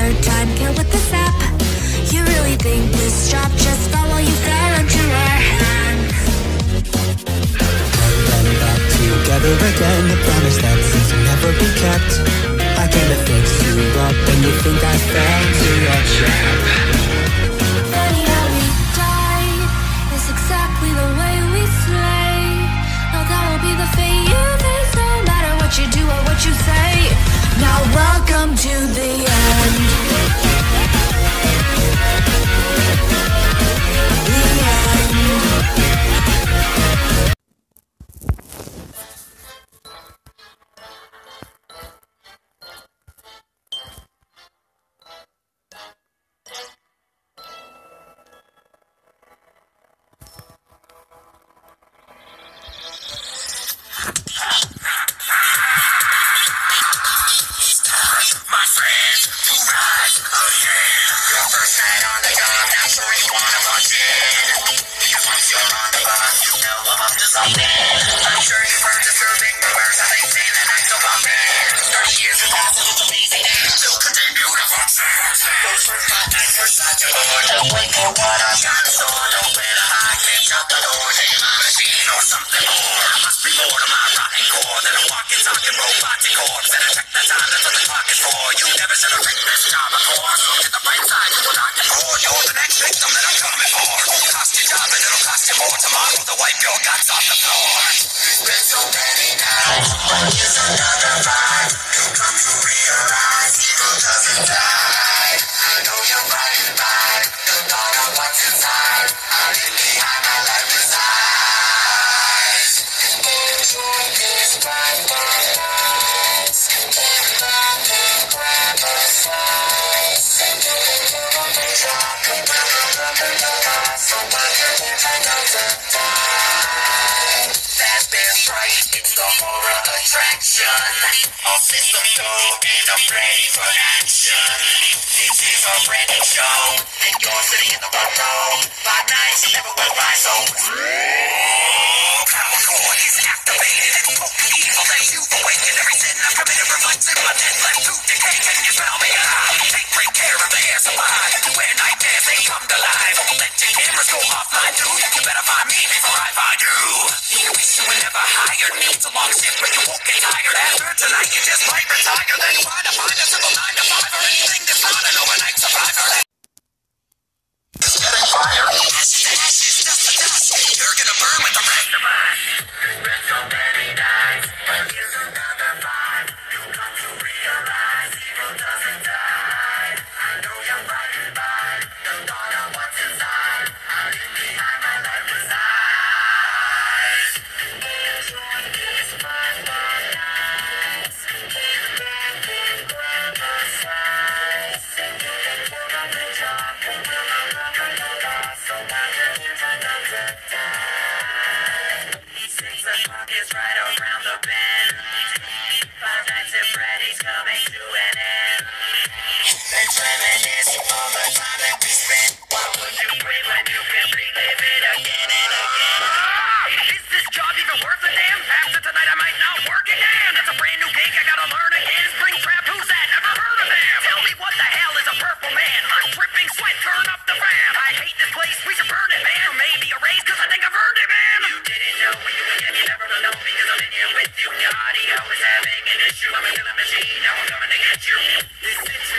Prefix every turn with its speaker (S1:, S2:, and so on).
S1: hard time, get with this app. You really think this job just fell while you fell into our hands?
S2: And then back together again, a promise that seems to never be kept. I came to fix you up and you think I fell into your trap.
S1: Funny how we die is exactly the way we slay. Now that will be the fate you face, no matter what you do or what you say. Now welcome to the end. The end.
S3: With you, God, he always having an issue. I'm a killing machine, now I'm coming to get you. This